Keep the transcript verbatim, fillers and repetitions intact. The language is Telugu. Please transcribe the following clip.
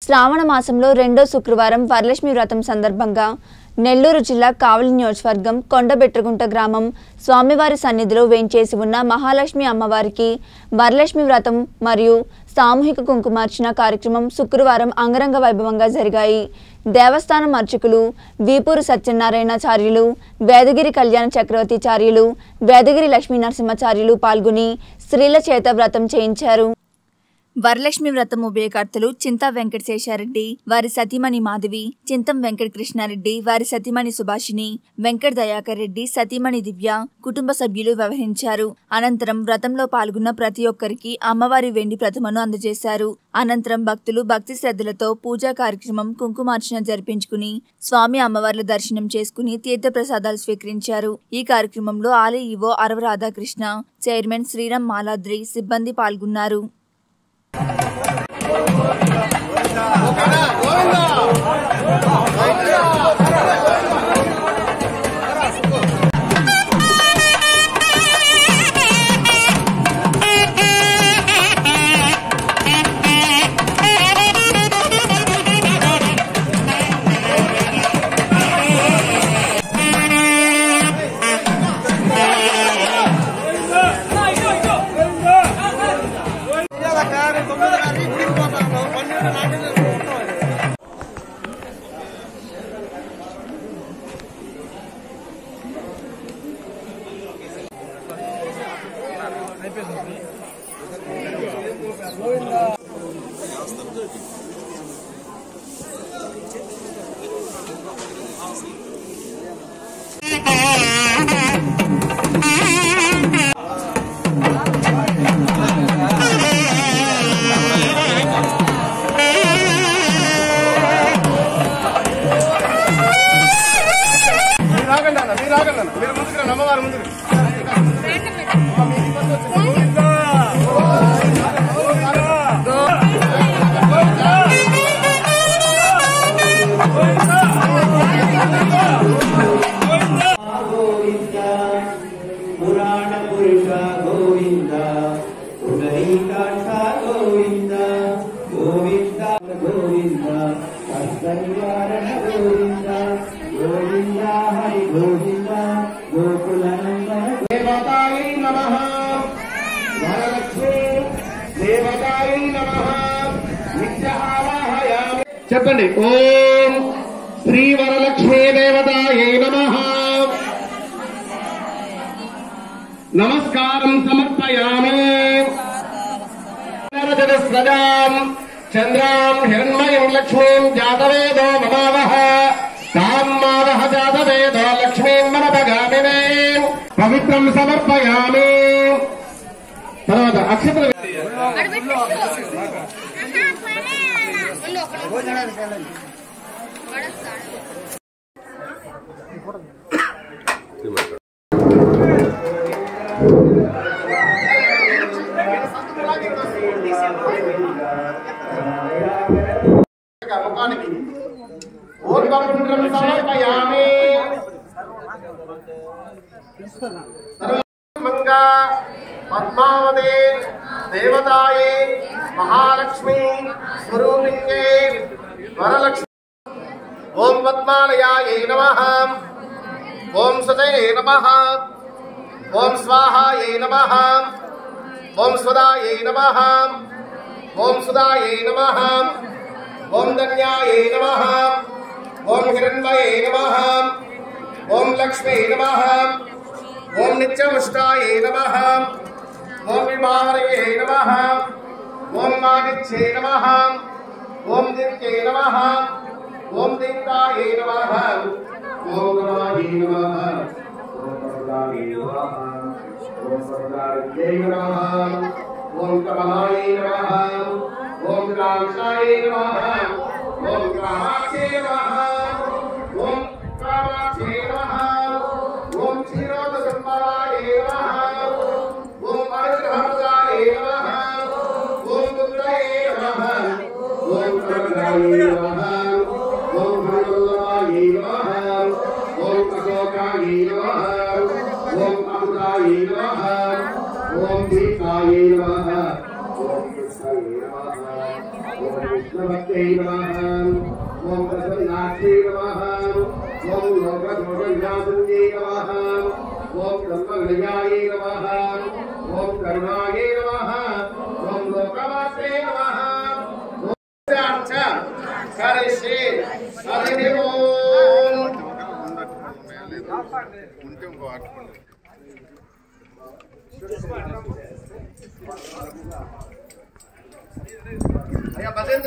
శ్రావణ మాసంలో రెండో శుక్రవారం వరలక్ష్మి వ్రతం సందర్భంగా నెల్లూరు జిల్లా కావలి నియోజకవర్గం కొండబెట్రగుంట గ్రామం స్వామివారి సన్నిధిలో వేంచేసి ఉన్న మహాలక్ష్మి అమ్మవారికి వరలక్ష్మి వ్రతం మరియు సామూహిక కుంకుమార్చన కార్యక్రమం శుక్రవారం అంగరంగ వైభవంగా జరిగాయి. దేవస్థానం అర్చకులు వీపూరు సత్యనారాయణాచార్యులు, వేదగిరి కళ్యాణ చక్రవర్తిచార్యులు, వేదగిరి లక్ష్మీ నరసింహాచార్యులు పాల్గొని స్త్రీల చేత వ్రతం చేయించారు. వరలక్ష్మి వ్రతం ఉభయకర్తలు చింతా వెంకటశేషారెడ్డి, వారి సతీమణి మాధవి, చింతం వెంకట కృష్ణారెడ్డి, వారి సతీమణి సుభాషిణి, వెంకట దయాకర్ రెడ్డి, సతీమణి దివ్య కుటుంబ సభ్యులు వ్యవహరించారు. అనంతరం వ్రతంలో పాల్గొన్న ప్రతి ఒక్కరికి అమ్మవారి వెండి ప్రతిమను అందజేశారు. అనంతరం భక్తులు భక్తి శ్రద్ధలతో పూజా కార్యక్రమం కుంకుమార్చన జరిపించుకుని స్వామి అమ్మవార్ల దర్శనం చేసుకుని తీర్థప్రసాదాలు స్వీకరించారు. ఈ కార్యక్రమంలో ఆలయ ఈవో అరవ రాధాకృష్ణ, చైర్మన్ శ్రీరామ్ మాలాద్రి సిబ్బంది పాల్గొన్నారు. చెప్పండి. ఓం శ్రీ వరలక్ష్మీ దేవతాయే నమః. నమస్కారం సమర్పయామి. సజాం చంద్రాం హిరణ్మయం లక్ష్మీం జాతవేదో మమావహ తాం మావహ జాతవేదో లక్ష్మీం మనపగామినే పవిత్రం సమర్పయామి. తర్వాత అక్షతలు ముఖానికి ఊర్ధ్వపుండ్రం సమర్పయామి. మంగా పద్మావతే దేవతాయే మహాలక్ష్మీ స్వరూపిణ్యే వరలక్ష్మి. ఓం పద్మాలయాయే నమః. ఓం సుజయే నమః. ఓం స్వాహాయే నమః. ఓం స్వదాయే నమః. ఓం సుదాయే నమః. ఓం ధన్యాయే నమః. ఓం హిరణ్మయే నమః. ఓం లక్ష్మీ నమః. ఓం నిత్యముష్టాయే నమః. ఓం విభావరయే నమః. ఓం మాగిచ్చే నమః. ఓం దిత్యే నమః. ఓం దీప్తాయే నమః. ఓం గణాయే నమః. ఓం పరదాయే నమః. ఓం పరదాయే నమః. ఓం కమలాయే నమః. ఓం కాంక్షాయే నమః. ఓం కామాక్షే నమః. ఓం కామాక్షే నమః. ఓం క్షీరోద సంపదాయే నమః. ఓం అనుగ్రహప్రదాయే నమః. ఓం బుద్ధయే నమః. ఓం ప్రదాయే నమః. ఓం భగవతాయే నమః. ఓం అశోకాయే నమః. ఓం అమృతాయే నమః. ఓం దీపాయే నమః. ఓం కృష్ణాయే నమః. नमस्ते नमः ओम प्रसन्नाक्षी नमः ओम लोकदोषविनाशिन्ये नमः ओम ब्रह्मविजयाय नमः ओम करुणाय नमः ओम लोकमात्रे नमः ओम चार्च करिष्ये हरि ओम उनके उनको आठ भजन